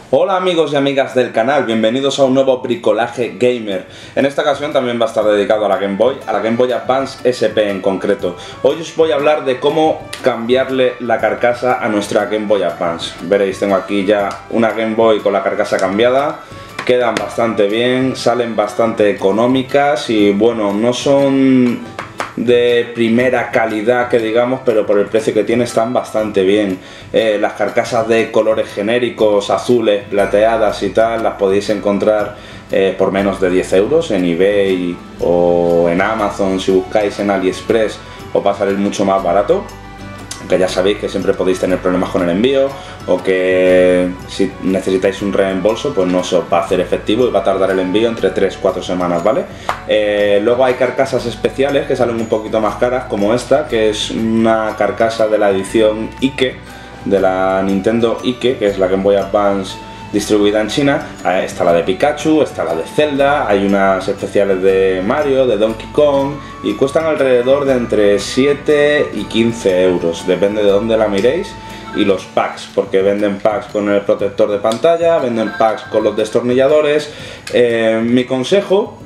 Hola amigos y amigas del canal, bienvenidos a un nuevo bricolaje gamer. En esta ocasión también va a estar dedicado a la Game Boy Advance SP en concreto. Hoy os voy a hablar de cómo cambiarle la carcasa a nuestra Game Boy Advance. Veréis, tengo aquí ya una Game Boy con la carcasa cambiada. Quedan bastante bien, salen bastante económicas y bueno, no son de primera calidad que digamos, pero por el precio que tiene están bastante bien. Las carcasas de colores genéricos, azules, plateadas y tal, las podéis encontrar por menos de 10 euros en eBay o en Amazon. Si buscáis en AliExpress os va a salir mucho más barato, que ya sabéis que siempre podéis tener problemas con el envío o que si necesitáis un reembolso pues no se os va a hacer efectivo y va a tardar el envío entre 3-4 semanas, ¿vale? Luego hay carcasas especiales que salen un poquito más caras, como esta, que es una carcasa de la edición Ike, de la Nintendo Ike, que es la Game Boy Advance distribuida en China. Está la de Pikachu, está la de Zelda, hay unas especiales de Mario, de Donkey Kong y cuestan alrededor de entre 7 y 15 euros, depende de dónde la miréis, y los packs, porque venden packs con el protector de pantalla, venden packs con los destornilladores. Mi consejo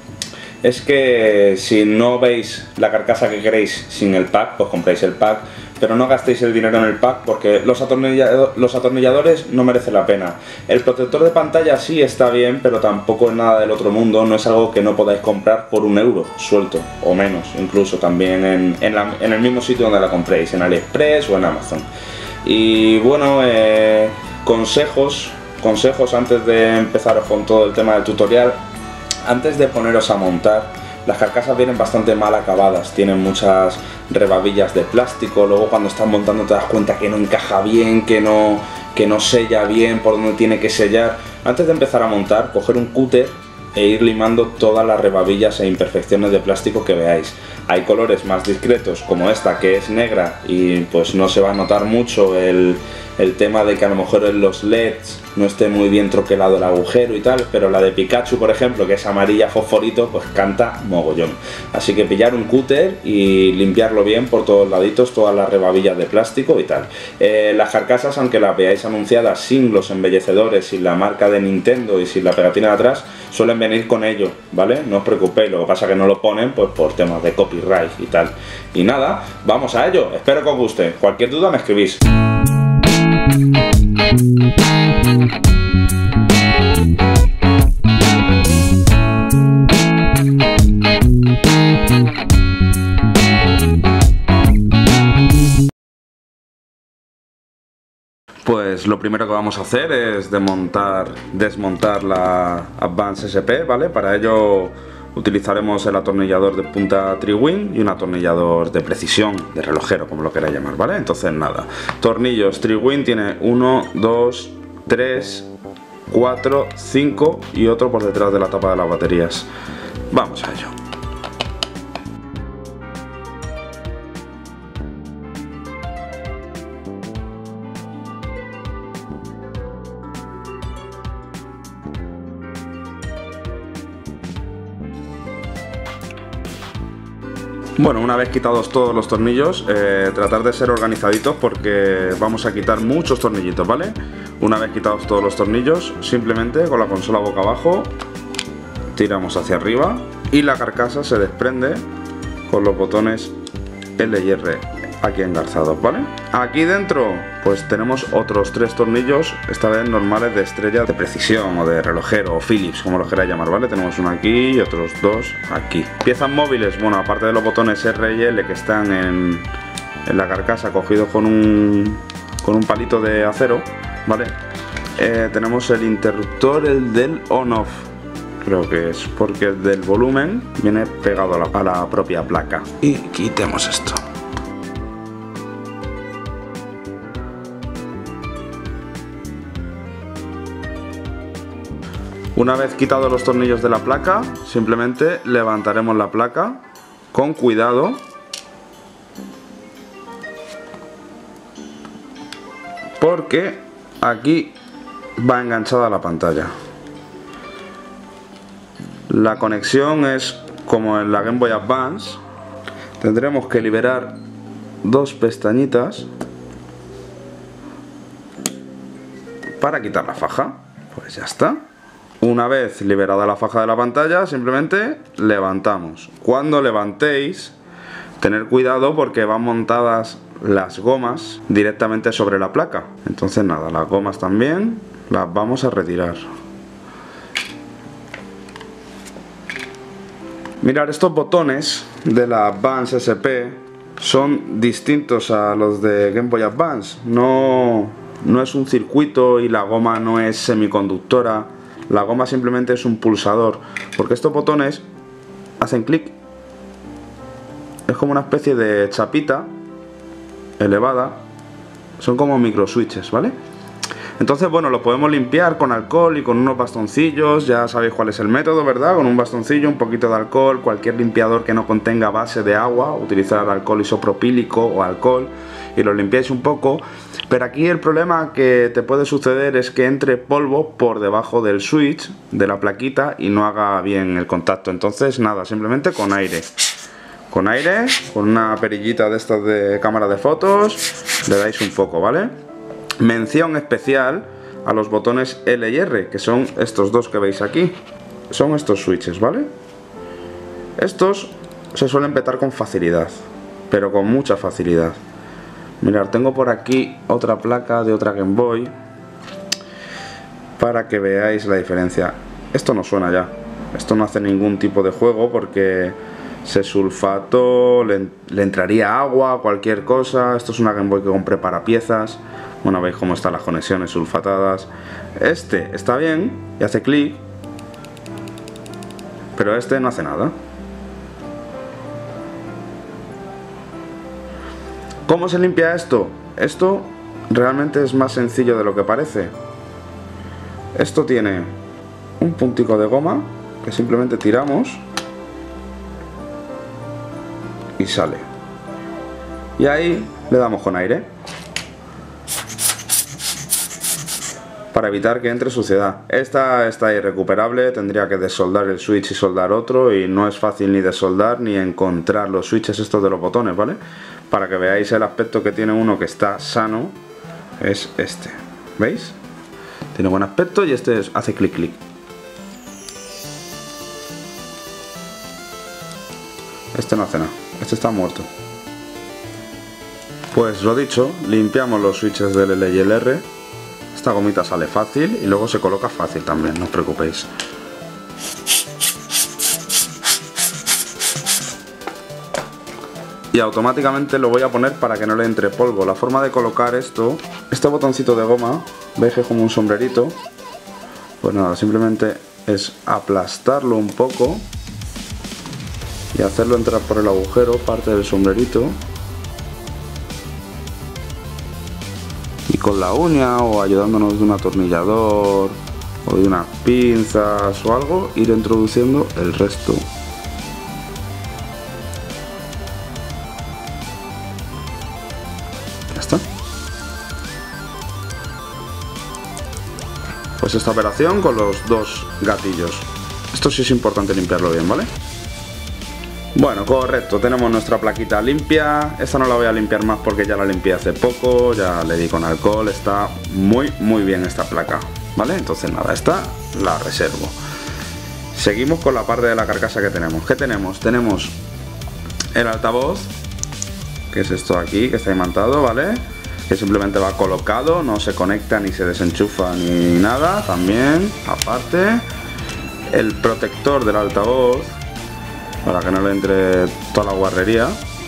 es que si no veis la carcasa que queréis sin el pack, pues compréis el pack, pero no gastéis el dinero en el pack porque los atornilladores no merece la pena. El protector de pantalla sí está bien, pero tampoco es nada del otro mundo, no es algo que no podáis comprar por 1 euro suelto, o menos, incluso también en el mismo sitio donde la compréis, en AliExpress o en Amazon. Y bueno, consejos antes de empezaros con todo el tema del tutorial. Antes de poneros a montar, las carcasas vienen bastante mal acabadas, tienen muchas rebabillas de plástico, luego cuando estás montando te das cuenta que no encaja bien, que no sella bien por donde tiene que sellar. Antes de empezar a montar, coger un cúter e ir limando todas las rebabillas e imperfecciones de plástico que veáis. Hay colores más discretos como esta, que es negra y pues no se va a notar mucho el tema de que a lo mejor en los LEDs no esté muy bien troquelado el agujero y tal, pero la de Pikachu, por ejemplo, que es amarilla fosforito, pues canta mogollón. Así que pillar un cúter y limpiarlo bien por todos laditos, todas las rebabillas de plástico y tal. Las carcasas, aunque las veáis anunciadas sin los embellecedores, sin la marca de Nintendo y sin la pegatina de atrás, suelen venir con ello, ¿vale? No os preocupéis, lo que pasa es que no lo ponen pues por temas de copyright y tal. Y nada, vamos a ello, espero que os guste. Cualquier duda me escribís. Pues lo primero que vamos a hacer es desmontar la Advance SP, ¿vale? Para ello utilizaremos el atornillador de punta Tri-Wing y un atornillador de precisión, de relojero, como lo queráis llamar, ¿vale? Entonces nada, tornillos Tri-Wing tiene 1, 2, 3, 4, 5 y otro por detrás de la tapa de las baterías. Vamos a ello. Bueno, una vez quitados todos los tornillos, tratar de ser organizaditos porque vamos a quitar muchos tornillitos, ¿vale? Una vez quitados todos los tornillos, simplemente con la consola boca abajo tiramos hacia arriba y la carcasa se desprende con los botones L y R aquí engarzados, ¿vale? Aquí dentro pues tenemos otros 3 tornillos, esta vez normales de estrella de precisión o de relojero o Philips, como los queráis llamar, ¿vale? Tenemos uno aquí y otros 2 aquí. Piezas móviles, bueno, aparte de los botones R y L que están en la carcasa cogidos con un palito de acero, ¿vale? Tenemos el interruptor, el del on-off, creo que es, porque el del volumen viene pegado a la propia placa. Y quitemos esto. Una vez quitados los tornillos de la placa, simplemente levantaremos la placa con cuidado porque aquí va enganchada la pantalla. La conexión es como en la Game Boy Advance. Tendremos que liberar 2 pestañitas para quitar la faja. Pues ya está. Una vez liberada la faja de la pantalla, simplemente levantamos. Cuando levantéis, tener cuidado porque van montadas las gomas directamente sobre la placa. Entonces nada, las gomas también las vamos a retirar. Mirad, estos botones de la Advance SP son distintos a los de Game Boy Advance. No es un circuito y la goma no es semiconductora. La goma simplemente es un pulsador, porque estos botones hacen clic. Es como una especie de chapita elevada. Son como micro switches, ¿vale? Entonces, bueno, lo podemos limpiar con alcohol y con unos bastoncillos. Ya sabéis cuál es el método, ¿verdad? Con un bastoncillo, un poquito de alcohol, cualquier limpiador que no contenga base de agua, utilizar alcohol isopropílico o alcohol, y lo limpiáis un poco. Pero aquí el problema que te puede suceder es que entre polvo por debajo del switch, de la plaquita, y no haga bien el contacto. Entonces, nada, simplemente con aire. Con aire, con una perillita de estas de cámara de fotos, le dais un poco, ¿vale? Mención especial a los botones L y R, que son estos dos que veis aquí. Son estos switches, ¿vale? Estos se suelen petar con facilidad, pero con mucha facilidad. Mirad, tengo por aquí otra placa de otra Game Boy para que veáis la diferencia. Esto no suena ya, esto no hace ningún tipo de juego porque se sulfató, le entraría agua, cualquier cosa. Esto es una Game Boy que compré para piezas. Bueno, veis cómo están las conexiones sulfatadas. Este está bien y hace clic, pero este no hace nada. ¿Cómo se limpia esto? Esto realmente es más sencillo de lo que parece. Esto tiene un puntico de goma que simplemente tiramos y sale. Y ahí le damos con aire para evitar que entre suciedad. Esta está irrecuperable, tendría que desoldar el switch y soldar otro, y no es fácil ni desoldar ni encontrar los switches estos de los botones, ¿vale? Para que veáis el aspecto que tiene uno que está sano, es este. ¿Veis? Tiene buen aspecto y este hace clic clic. Este no hace nada, este está muerto. Pues lo dicho, limpiamos los switches del L y el R. Esta gomita sale fácil y luego se coloca fácil también, no os preocupéis. Y automáticamente lo voy a poner para que no le entre polvo. La forma de colocar esto, este botoncito de goma, veis que es como un sombrerito. Pues nada, simplemente es aplastarlo un poco y hacerlo entrar por el agujero, parte del sombrerito. Y con la uña o ayudándonos de un atornillador o de unas pinzas o algo, ir introduciendo el resto. Ya está. Pues esta operación con los dos gatillos. Esto sí es importante limpiarlo bien, ¿vale? Bueno, correcto, tenemos nuestra plaquita limpia. Esta no la voy a limpiar más porque ya la limpié hace poco, ya le di con alcohol. Está muy bien esta placa, ¿vale? Entonces nada, esta la reservo. Seguimos con la parte de la carcasa que tenemos. ¿Qué tenemos? Tenemos el altavoz, que es esto aquí, que está imantado, ¿vale? Que simplemente va colocado, no se conecta ni se desenchufa ni nada. También, aparte, el protector del altavoz, para que no le entre toda la guarrería.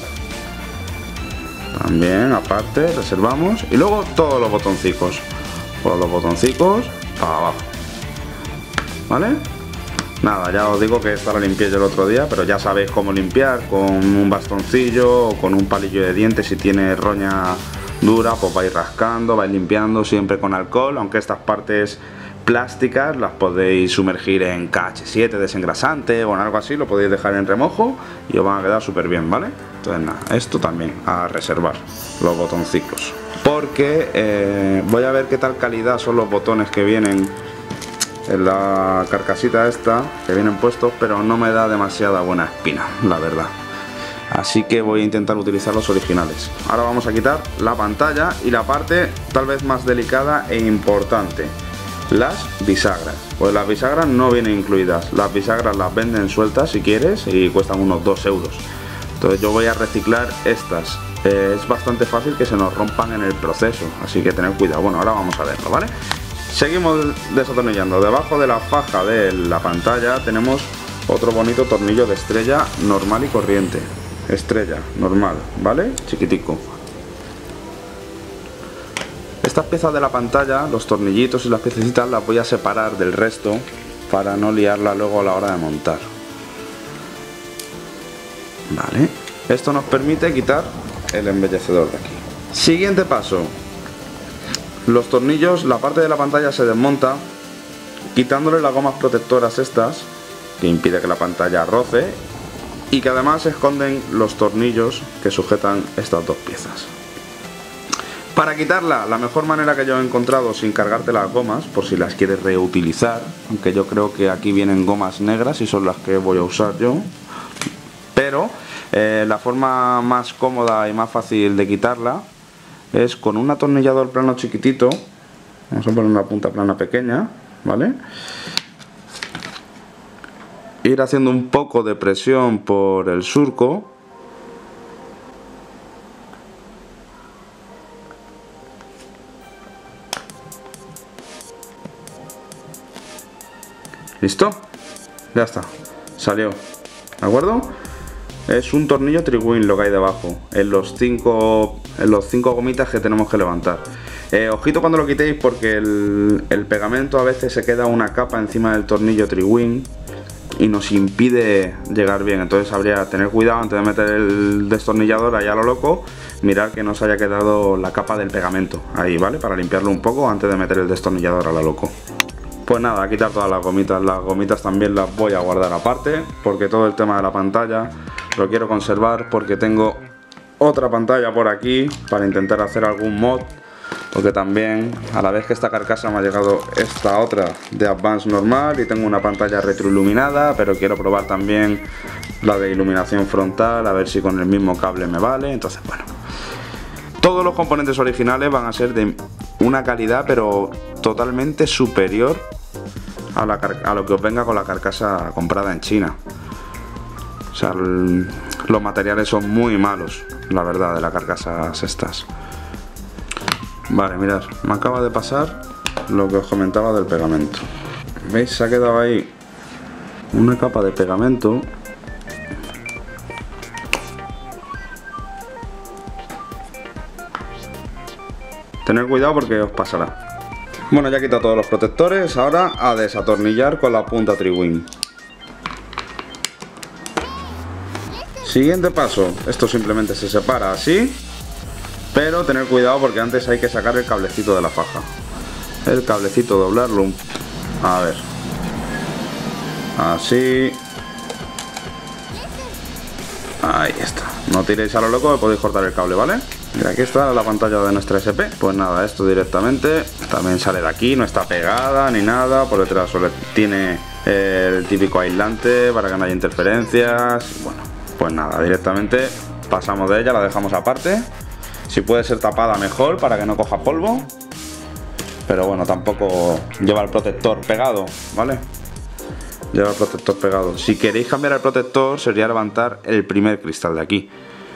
También, aparte, reservamos. Y luego todos los botoncicos. Todos los botoncicos para abajo. ¿Vale? Nada, ya os digo que esta la limpié yo el otro día, pero ya sabéis cómo limpiar, con un bastoncillo o con un palillo de dientes. Si tiene roña dura, pues vais rascando, vais limpiando siempre con alcohol, aunque estas partes plásticas las podéis sumergir en KH7 desengrasante o en algo así, lo podéis dejar en remojo y os van a quedar súper bien, ¿vale? Entonces nada, esto también a reservar, los botonciclos, porque voy a ver qué tal calidad son los botones que vienen en la carcasita esta, que vienen puestos, pero no me da demasiada buena espina, la verdad. así que voy a intentar utilizar los originales. Ahora vamos a quitar la pantalla y la parte tal vez más delicada e importante, las bisagras. Pues las bisagras no vienen incluidas, las bisagras las venden sueltas si quieres y cuestan unos 2 euros. Entonces yo voy a reciclar estas. Es bastante fácil que se nos rompan en el proceso, así que tened cuidado. Bueno, ahora vamos a verlo, ¿vale? Seguimos desatornillando. Debajo de la faja de la pantalla tenemos otro bonito tornillo de estrella normal y corriente. Estrella normal, ¿vale? Chiquitico. Estas piezas de la pantalla, los tornillitos y las piececitas, las voy a separar del resto para no liarla luego a la hora de montar. Vale. Esto nos permite quitar el embellecedor de aquí. Siguiente paso. Los tornillos, la parte de la pantalla se desmonta quitándole las gomas protectoras estas, que impide que la pantalla roce, y que además esconden los tornillos que sujetan estas dos piezas. Para quitarla, la mejor manera que yo he encontrado sin cargarte las gomas, por si las quieres reutilizar, aunque yo creo que aquí vienen gomas negras y son las que voy a usar yo, pero la forma más cómoda y más fácil de quitarla es con un atornillador plano chiquitito. Vamos a poner una punta plana pequeña, ¿vale? Ir haciendo un poco de presión por el surco. ¿Listo? Ya está, salió, ¿de acuerdo? Es un tornillo Triwin lo que hay debajo, en los cinco gomitas que tenemos que levantar. Ojito cuando lo quitéis, porque el pegamento a veces se queda una capa encima del tornillo Triwin y nos impide llegar bien. Entonces habría que tener cuidado antes de meter el destornillador allá a lo loco, mirar que no se haya quedado la capa del pegamento ahí, ¿vale? Para limpiarlo un poco antes de meter el destornillador a lo loco. Pues nada, a quitar todas las gomitas también las voy a guardar aparte, porque todo el tema de la pantalla lo quiero conservar, porque tengo otra pantalla por aquí para intentar hacer algún mod, porque también a la vez que esta carcasa me ha llegado esta otra de Advance normal y tengo una pantalla retroiluminada, pero quiero probar también la de iluminación frontal, a ver si con el mismo cable me vale. Entonces bueno, todos los componentes originales van a ser de una calidad pero totalmente superior a lo que os venga con la carcasa comprada en China. O sea, los materiales son muy malos, la verdad, de las carcasas estas. Vale, mirad, me acaba de pasar lo que os comentaba del pegamento. ¿Veis? Se ha quedado ahí una capa de pegamento. Tened cuidado porque os pasará. Bueno, ya he quitado todos los protectores, ahora a desatornillar con la punta Triwin. Siguiente paso, esto simplemente se separa así, pero tener cuidado porque antes hay que sacar el cablecito de la faja. El cablecito, doblarlo, a ver, así. Ahí está, no tiréis a lo loco, me podéis cortar el cable, ¿vale? Mira, aquí está la pantalla de nuestra SP. Pues nada, esto directamente también sale de aquí, no está pegada ni nada. Por detrás solo tiene el típico aislante para que no haya interferencias. Bueno, pues nada, directamente pasamos de ella, la dejamos aparte. Si puede ser tapada mejor para que no coja polvo, pero bueno, tampoco lleva el protector pegado, ¿vale? Lleva el protector pegado. Si queréis cambiar el protector sería levantar el primer cristal de aquí.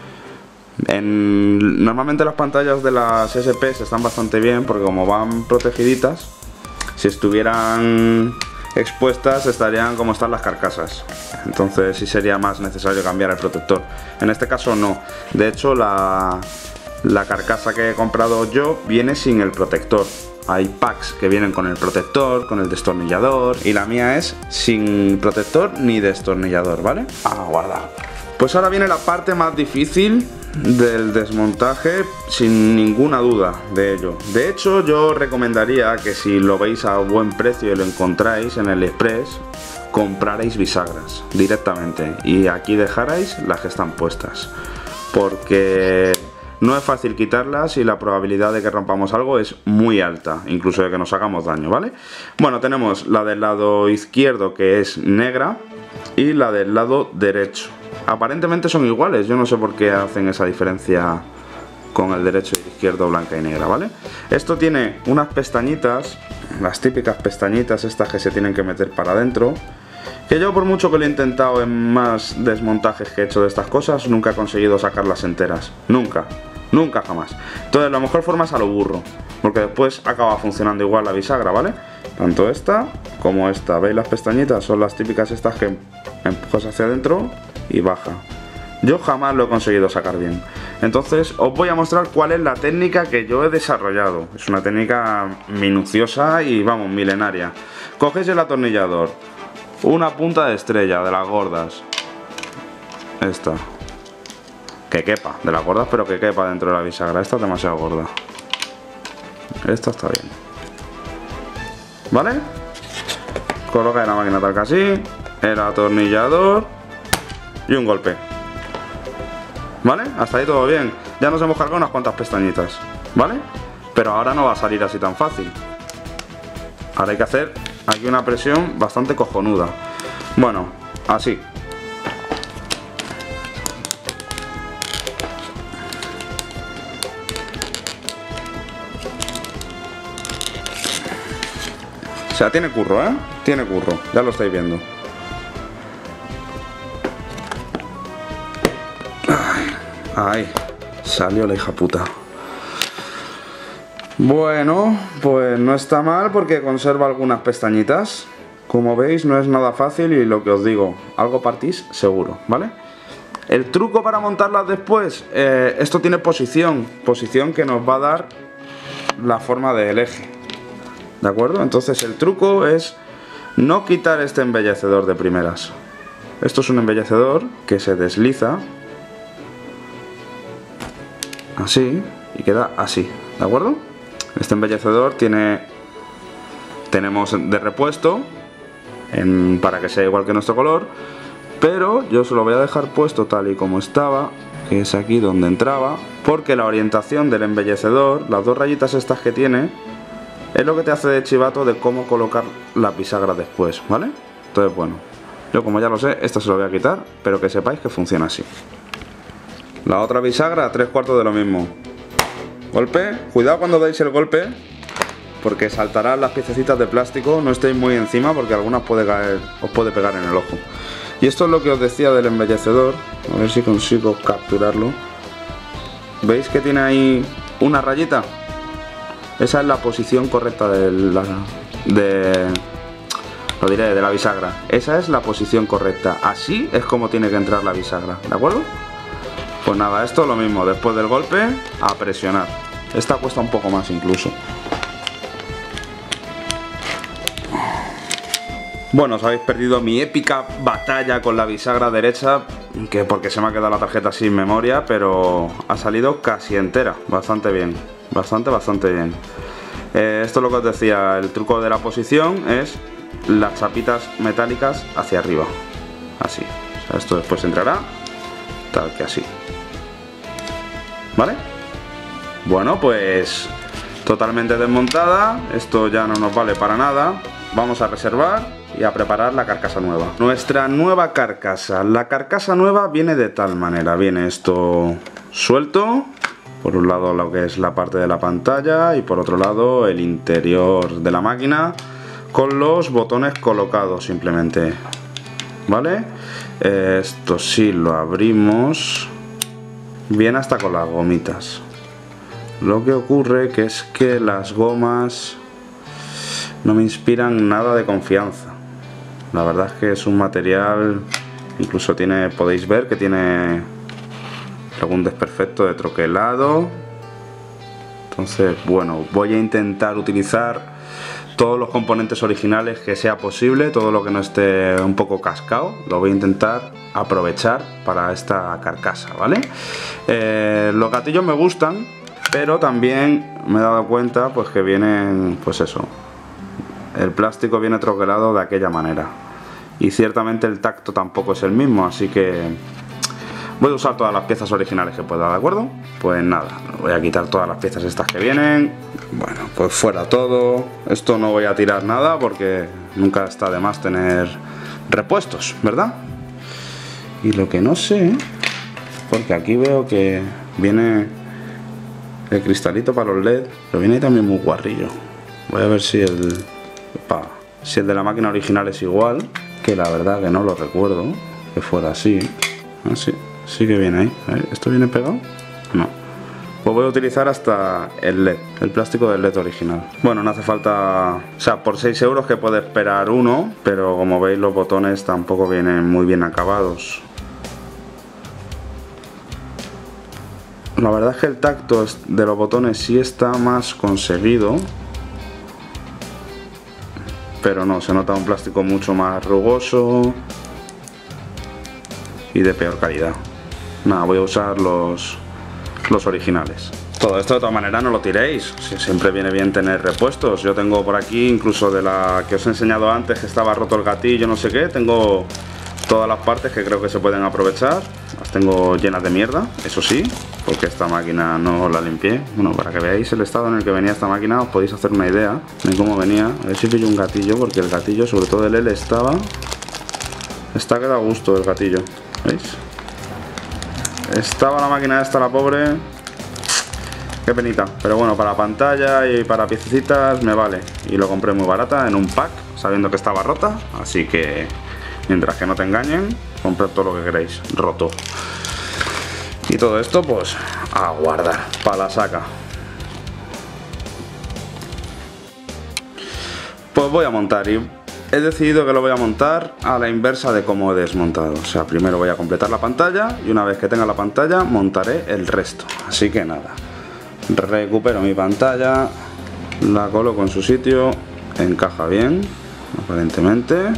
Normalmente las pantallas de las SPS están bastante bien porque como van protegiditas, si estuvieran expuestas estarían como están las carcasas. Entonces sí sería más necesario cambiar el protector. En este caso no. De hecho la carcasa que he comprado yo viene sin el protector. Hay packs que vienen con el protector, con el destornillador, y la mía es sin protector ni destornillador, ¿vale? A guardar. Pues ahora viene la parte más difícil del desmontaje, sin ninguna duda de ello. De hecho, yo recomendaría que si lo veis a buen precio y lo encontráis en el Express, comprarais bisagras directamente y aquí dejarais las que están puestas, porque no es fácil quitarlas y la probabilidad de que rompamos algo es muy alta, incluso de que nos hagamos daño, ¿vale? Bueno, tenemos la del lado izquierdo que es negra y la del lado derecho. aparentemente son iguales. Yo no sé por qué hacen esa diferencia con el derecho y el izquierdo blanca y negra, ¿vale? Esto tiene unas pestañitas, las típicas pestañitas estas que se tienen que meter para adentro, que yo por mucho que lo he intentado en más desmontajes que he hecho de estas cosas, nunca he conseguido sacarlas enteras. Nunca, nunca jamás. Entonces la mejor forma es a lo burro, porque después acaba funcionando igual la bisagra, ¿vale? Tanto esta como esta. ¿Veis las pestañitas? Son las típicas estas que empujas hacia adentro y baja. Yo jamás lo he conseguido sacar bien. Entonces os voy a mostrar cuál es la técnica que yo he desarrollado. Es una técnica minuciosa y vamos, milenaria. Cogéis el atornillador, una punta de estrella de las gordas, esta, que quepa, de las gordas pero que quepa dentro de la bisagra. Esta es demasiado gorda, esta está bien, ¿vale? Colocáis la máquina tal que así, el atornillador y un golpe, ¿vale? Hasta ahí todo bien. Ya nos hemos cargado unas cuantas pestañitas, ¿vale? Pero ahora no va a salir así tan fácil. Ahora hay que hacer aquí una presión bastante cojonuda. Bueno, así. O sea, tiene curro, ¿eh? Tiene curro, ya lo estáis viendo. Ahí, salió la hija puta. Bueno, pues no está mal porque conserva algunas pestañitas. Como veis, no es nada fácil y lo que os digo, algo partís seguro, ¿vale? El truco para montarlas después, esto tiene posición que nos va a dar la forma del eje, ¿de acuerdo? Entonces el truco es no quitar este embellecedor de primeras. Esto es un embellecedor que se desliza así y queda así, ¿de acuerdo? Este embellecedor tenemos de repuesto para que sea igual que nuestro color, pero yo se lo voy a dejar puesto tal y como estaba, que es aquí donde entraba, porque la orientación del embellecedor, las dos rayitas estas que tiene, es lo que te hace de chivato de cómo colocar la bisagra después, ¿vale? Entonces, bueno, yo como ya lo sé, esto se lo voy a quitar, pero que sepáis que funciona así. La otra bisagra, 3/4 de lo mismo. Golpe, cuidado cuando dais el golpe, porque saltarán las piececitas de plástico, no estéis muy encima porque algunas puede caer, os puede pegar en el ojo. Y esto es lo que os decía del embellecedor, a ver si consigo capturarlo. ¿Veis que tiene ahí una rayita? Esa es la posición correcta de la bisagra. Esa es la posición correcta, así es como tiene que entrar la bisagra, ¿de acuerdo? Pues nada, esto es lo mismo, después del golpe, a presionar. Esta cuesta un poco más incluso. Bueno, os habéis perdido mi épica batalla con la bisagra derecha, que porque se me ha quedado la tarjeta sin memoria, pero ha salido casi entera, bastante bien, bastante bien. Esto es lo que os decía, el truco de la posición es las chapitas metálicas hacia arriba, así. O sea, esto después entrará tal que así, ¿vale? Bueno, pues totalmente desmontada, esto ya no nos vale para nada. Vamos a reservar y a preparar la carcasa nueva. Nuestra nueva carcasa. La carcasa nueva viene de tal manera. Viene esto suelto. Por un lado lo que es la parte de la pantalla y por otro lado el interior de la máquina con los botones colocados simplemente. ¿Vale? Esto sí lo abrimos. Viene hasta con las gomitas. Lo que ocurre que es que las gomas no me inspiran nada de confianza. La verdad es que es un material, incluso tiene, podéis ver que tiene algún desperfecto de troquelado. Entonces, bueno, voy a intentar utilizar todos los componentes originales que sea posible, todo lo que no esté un poco cascado, lo voy a intentar aprovechar para esta carcasa, ¿vale? Los gatillos me gustan, pero también me he dado cuenta pues que vienen, pues eso, el plástico viene troquelado de aquella manera y ciertamente el tacto tampoco es el mismo, así que voy a usar todas las piezas originales que pueda, ¿de acuerdo? Pues nada, voy a quitar todas las piezas estas que vienen. Bueno, pues fuera todo. Esto no voy a tirar nada porque nunca está de más tener repuestos, ¿verdad? Y lo que no sé, porque aquí veo que viene el cristalito para los LED, pero viene también muy guarrillo. Voy a ver si el de la máquina original es igual, que la verdad que no lo recuerdo que fuera así. Ah, sí que viene ahí. A ver, ¿esto viene pegado? No. Pues voy a utilizar hasta el LED, el plástico del LED original. Bueno, no hace falta... O sea, por 6 euros que puede esperar uno, pero como veis los botones tampoco vienen muy bien acabados. La verdad es que el tacto de los botones sí está más conseguido, pero no, se nota un plástico mucho más rugoso y de peor calidad. Nada, voy a usar los originales. Todo esto de todas maneras no lo tiréis, siempre viene bien tener repuestos. Yo tengo por aquí, incluso de la que os he enseñado antes, que estaba roto el gatillo, no sé qué, tengo todas las partes que creo que se pueden aprovechar. Las tengo llenas de mierda, eso sí, porque esta máquina no la limpié. Bueno, para que veáis el estado en el que venía esta máquina, os podéis hacer una idea de cómo venía. A ver si pillo un gatillo, porque el gatillo, sobre todo el L, está que da gusto el gatillo, ¿veis? Estaba la máquina esta, la pobre. Qué penita, pero bueno, para pantalla y para piececitas me vale. Y lo compré muy barata en un pack, sabiendo que estaba rota, así que mientras que no te engañen, comprad todo lo que queréis, roto. Y todo esto pues a guardar, para la saca. Pues voy a montar y he decidido que lo voy a montar a la inversa de cómo he desmontado. O sea, primero voy a completar la pantalla y una vez que tenga la pantalla montaré el resto. Así que nada, recupero mi pantalla, la coloco en su sitio, encaja bien, aparentemente.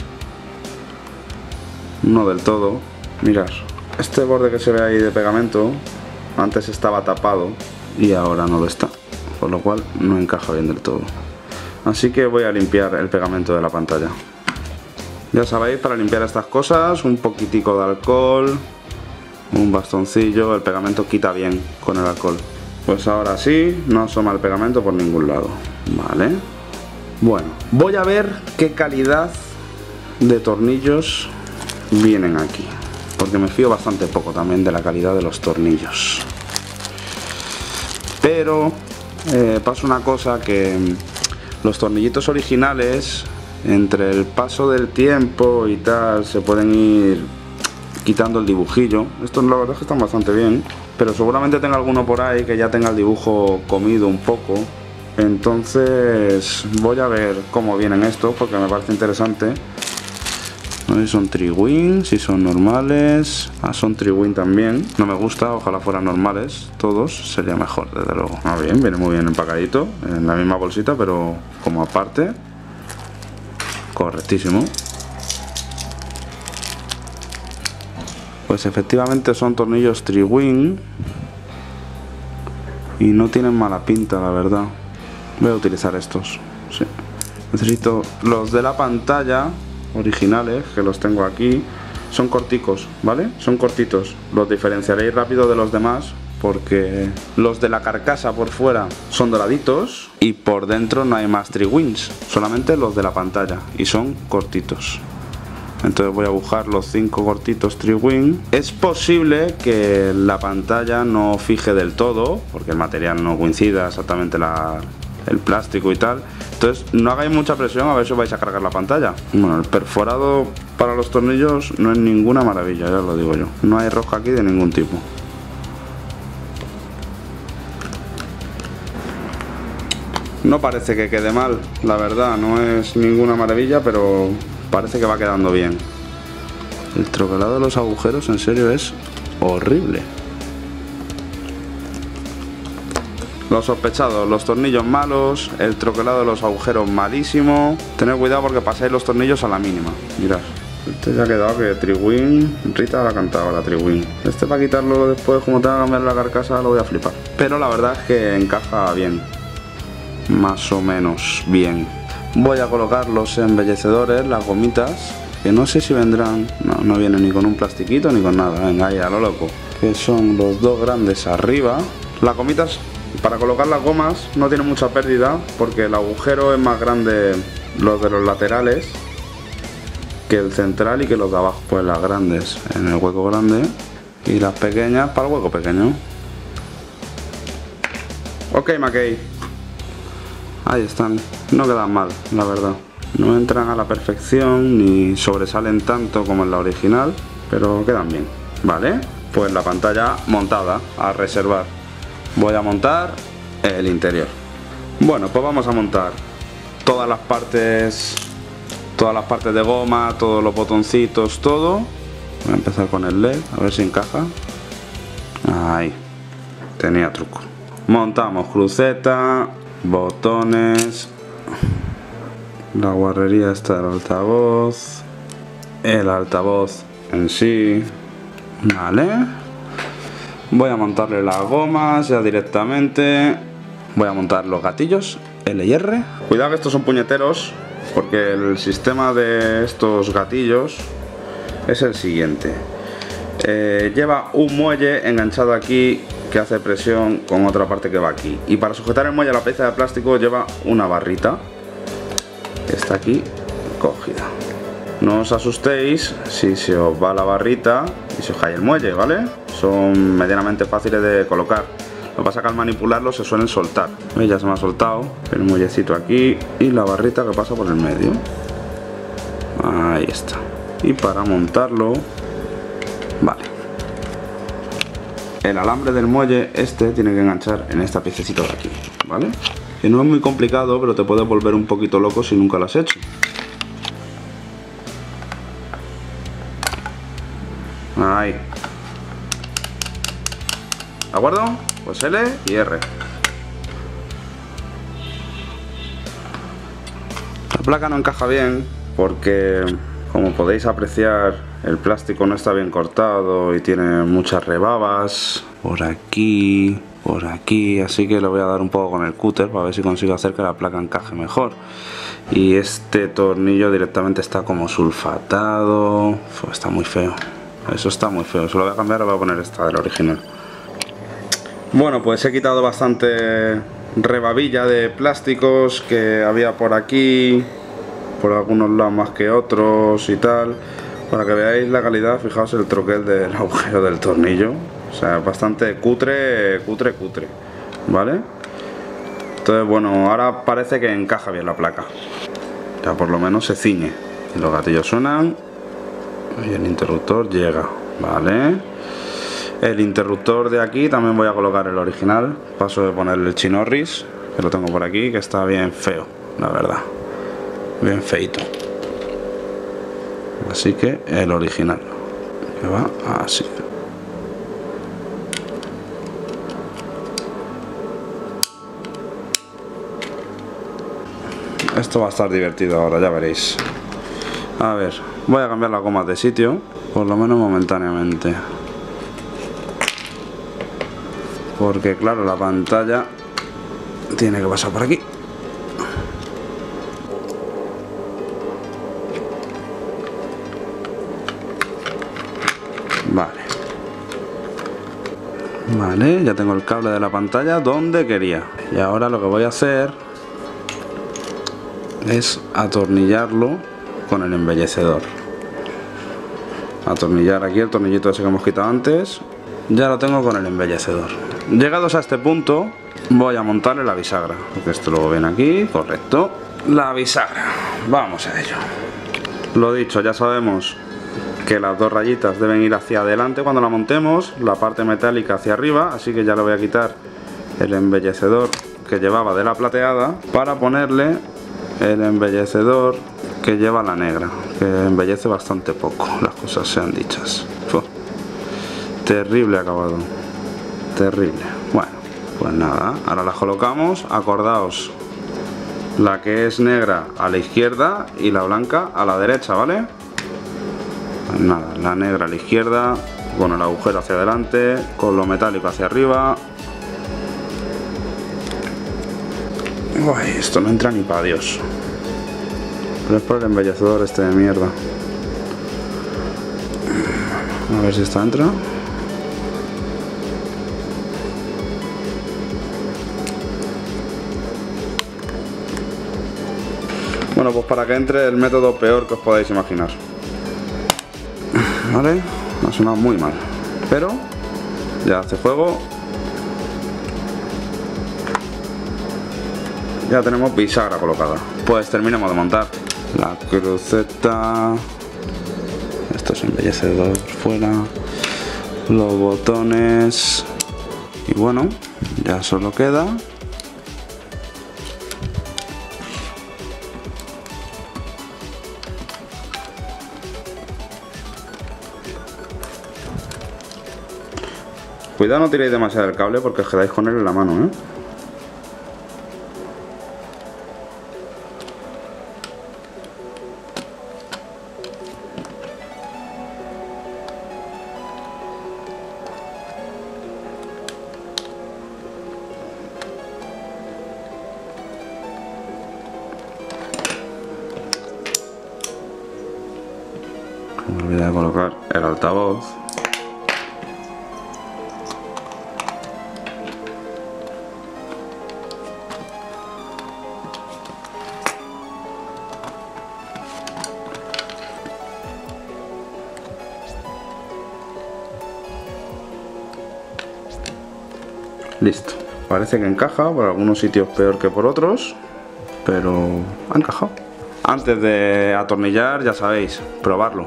No del todo. Mirad, este borde que se ve ahí de pegamento antes estaba tapado y ahora no lo está, por lo cual no encaja bien del todo. Así que voy a limpiar el pegamento de la pantalla. Ya sabéis, para limpiar estas cosas, un poquitico de alcohol, un bastoncillo, el pegamento quita bien con el alcohol. Pues ahora sí, no asoma el pegamento por ningún lado. Vale. Bueno, voy a ver qué calidad de tornillos vienen aquí, porque me fío bastante poco también de la calidad de los tornillos. Pero pasa una cosa, que los tornillitos originales, entre el paso del tiempo y tal, se pueden ir quitando el dibujillo. Estos la verdad es que están bastante bien, pero seguramente tenga alguno por ahí que ya tenga el dibujo comido un poco. Entonces voy a ver cómo vienen estos, porque me parece interesante. No sé si son Triwin, si son normales. Ah, son Triwin también. No me gusta, ojalá fueran normales. Todos sería mejor, desde luego. Ah, bien, viene muy bien empacadito, en la misma bolsita, pero como aparte. Correctísimo. Pues efectivamente son tornillos Triwin y no tienen mala pinta, la verdad. Voy a utilizar estos, sí. Necesito los de la pantalla originales, que los tengo aquí. Son corticos, ¿vale? Son cortitos. Los diferenciaréis rápido de los demás, porque los de la carcasa por fuera son doraditos y por dentro no hay más Triwins, solamente los de la pantalla, y son cortitos. Entonces voy a buscar los 5 cortitos Triwin. Es posible que la pantalla no fije del todo, porque el material no coincida exactamente el plástico y tal. Entonces no hagáis mucha presión a ver si os vais a cargar la pantalla. Bueno, el perforado para los tornillos no es ninguna maravilla, ya os lo digo yo. No hay rosca aquí de ningún tipo. No parece que quede mal, la verdad, no es ninguna maravilla, pero parece que va quedando bien. El troquelado de los agujeros en serio es horrible. Los sospechados, los tornillos malos, el troquelado de los agujeros malísimo. Tened cuidado porque pasáis los tornillos a la mínima. Mirad, este ya ha quedado que Triwin, Rita la ha cantado la Triwin. Este para quitarlo después, como tenga que cambiar la carcasa, lo voy a flipar. Pero la verdad es que encaja bien, más o menos bien. Voy a colocar los embellecedores, las gomitas, que no sé si vendrán, no vienen ni con un plastiquito ni con nada, venga ahí a lo loco. Que son los dos grandes arriba. Las gomitas, para colocar las gomas no tiene mucha pérdida, porque el agujero es más grande los de los laterales que el central y que los de abajo. Pues las grandes en el hueco grande y las pequeñas para el hueco pequeño. Ok, Mackey. Ahí están. No quedan mal, la verdad. No entran a la perfección ni sobresalen tanto como en la original, pero quedan bien. Vale, pues la pantalla montada, a reservar. Voy a montar el interior. Bueno, pues vamos a montar todas las partes de goma, todos los botoncitos, todo. Voy a empezar con el LED, a ver si encaja. Ahí, tenía truco. Montamos cruceta, botones, la guarrería está del altavoz, el altavoz en sí. Vale, voy a montarle las gomas ya directamente. Voy a montar los gatillos L y R. Cuidado que estos son puñeteros, porque el sistema de estos gatillos es el siguiente. Lleva un muelle enganchado aquí que hace presión con otra parte que va aquí, y para sujetar el muelle a la pieza de plástico lleva una barrita que está aquí cogida. No os asustéis si se os va la barrita y se os cae el muelle, ¿vale? Son medianamente fáciles de colocar. Lo que pasa es que al manipularlo se suelen soltar. ¿Veis? Ya se me ha soltado el muellecito aquí y la barrita que pasa por el medio. Ahí está. Y para montarlo, vale, el alambre del muelle este tiene que enganchar en esta piececita de aquí, ¿vale? Que no es muy complicado, pero te puedes volver un poquito loco si nunca lo has hecho. Ahí. ¿De acuerdo? Pues L y R. La placa no encaja bien porque, como podéis apreciar, el plástico no está bien cortado y tiene muchas rebabas por aquí, así que le voy a dar un poco con el cúter para ver si consigo hacer que la placa encaje mejor. Y este tornillo directamente está como sulfatado. Está muy feo. Eso está muy feo. Se lo voy a cambiar, le voy a poner esta del original. Bueno, pues he quitado bastante rebabilla de plásticos que había por aquí, por algunos lados más que otros y tal. Para que veáis la calidad, fijaos el troquel del agujero del tornillo. O sea, bastante cutre, ¿vale? Entonces, bueno, ahora parece que encaja bien la placa. Ya por lo menos se ciñe. Los gatillos suenan y el interruptor llega, ¿vale? El interruptor de aquí también voy a colocar el original. Paso de ponerle el Chinorris, que lo tengo por aquí, que está bien feo, la verdad. Bien feito. Así que el original, que va así. Esto va a estar divertido ahora, ya veréis. A ver, voy a cambiar las gomas de sitio, por lo menos momentáneamente. Porque claro, la pantalla tiene que pasar por aquí. Vale, ya tengo el cable de la pantalla donde quería. Y ahora lo que voy a hacer es atornillarlo con el embellecedor. Atornillar aquí el tornillito ese que hemos quitado antes. Ya lo tengo con el embellecedor. Llegados a este punto, voy a montarle la bisagra. Porque esto lo ven aquí, correcto. La bisagra, vamos a ello. Lo dicho, ya sabemos que las dos rayitas deben ir hacia adelante cuando la montemos, la parte metálica hacia arriba, así que ya le voy a quitar el embellecedor que llevaba de la plateada para ponerle el embellecedor que lleva la negra, que embellece bastante poco, las cosas sean dichas. Uf, terrible acabado, terrible. Bueno, pues nada, ahora las colocamos. Acordaos, la que es negra a la izquierda y la blanca a la derecha, ¿vale? Pues nada, la negra a la izquierda, con el agujero hacia adelante, con lo metálico hacia arriba. Uy, esto no entra ni para Dios. Pero es por el embellecedor este de mierda. A ver si esta entra. Bueno, pues para que entre el método peor que os podáis imaginar. ¿vale? Ha sonado muy mal, pero ya hace juego. Ya tenemos bisagra colocada. Pues terminemos de montar la cruceta, estos embellecedores fuera, los botones, y bueno, ya solo queda cuidado, no tiréis demasiado el cable porque os quedáis con él en la mano, ¿eh? Me olvidé de colocar el altavoz. Listo. Parece que encaja, por algunos sitios peor que por otros, pero ha encajado. Antes de atornillar, ya sabéis, probarlo.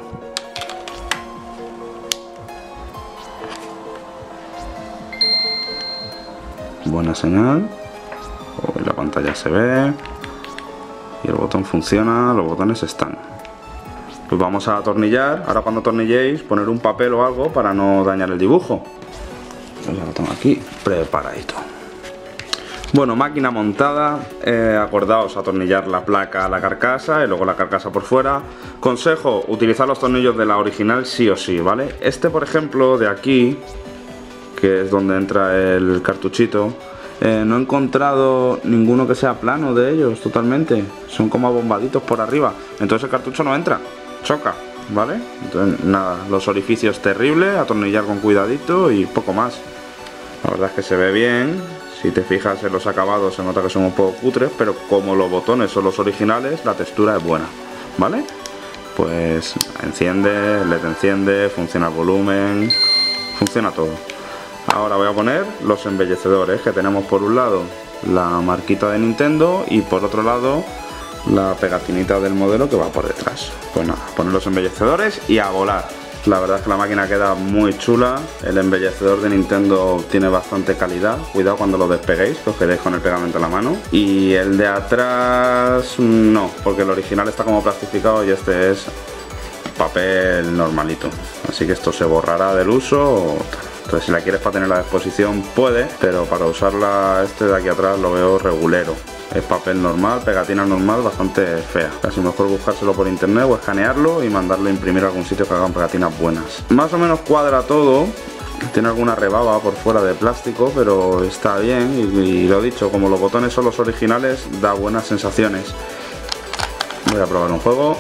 Buena señal. Hoy la pantalla se ve y el botón funciona, los botones están. Pues vamos a atornillar. Ahora cuando atornilléis, poner un papel o algo para no dañar el dibujo. Pues ya lo tengo aquí preparadito. Bueno, máquina montada. Acordaos atornillar la placa a la carcasa y luego la carcasa por fuera. Consejo, utilizar los tornillos de la original sí o sí, ¿vale? Este, por ejemplo, de aquí, que es donde entra el cartuchito, no he encontrado ninguno que sea plano de ellos totalmente. Son como abombaditos por arriba. Entonces el cartucho no entra, choca, ¿vale? Entonces nada, los orificios terribles, atornillar con cuidadito y poco más. La verdad es que se ve bien. Si te fijas en los acabados se nota que son un poco cutres, pero como los botones son los originales, la textura es buena, ¿vale? Pues enciende, LED enciende, funciona el volumen, funciona todo. Ahora voy a poner los embellecedores, que tenemos por un lado la marquita de Nintendo y por otro lado la pegatinita del modelo que va por detrás. Pues nada, poner los embellecedores y a volar. La verdad es que la máquina queda muy chula. El embellecedor de Nintendo tiene bastante calidad. Cuidado cuando lo despeguéis, que os quedéis con el pegamento en la mano. Y el de atrás no, porque el original está como plastificado y este es papel normalito. Así que esto se borrará del uso. Entonces si la quieres para tenerla a disposición puede, pero para usarla este de aquí atrás lo veo regulero. Es papel normal, pegatina normal, bastante fea. Casi mejor buscárselo por internet o escanearlo y mandarlo a imprimir a algún sitio que hagan pegatinas buenas. Más o menos cuadra todo. Tiene alguna rebaba por fuera de plástico, pero está bien. Y lo dicho, como los botones son los originales, da buenas sensaciones. Voy a probar un juego.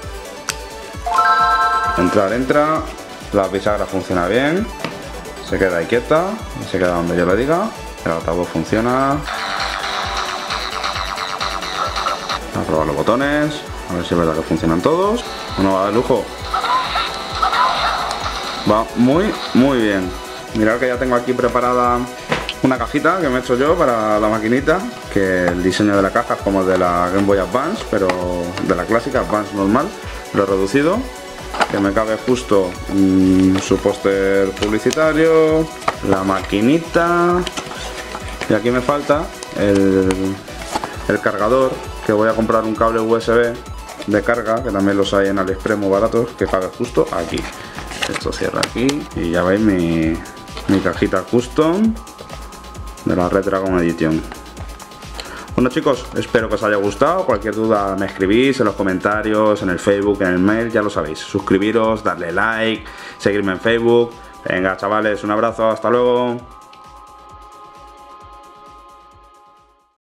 Entrar, entra. La bisagra funciona bien. Se queda ahí quieta y se queda donde yo le diga. El altavoz funciona. A probar los botones, a ver si es verdad que funcionan todos. Uno va de lujo. Va muy bien. Mirad que ya tengo aquí preparada una cajita que me he hecho yo para la maquinita, que el diseño de la caja es como el de la Game Boy Advance, pero de la clásica Advance normal, lo he reducido, que me cabe justo su póster publicitario, la maquinita, y aquí me falta el cargador, que voy a comprar un cable USB de carga, que también los hay en AliExpress muy baratos, que cabe justo aquí. Esto cierra aquí y ya veis mi cajita custom de la Red Dragon Edition. Bueno chicos, espero que os haya gustado. Cualquier duda me escribís en los comentarios, en el Facebook, en el mail, ya lo sabéis. Suscribiros, darle like, seguirme en Facebook. Venga chavales, un abrazo, hasta luego.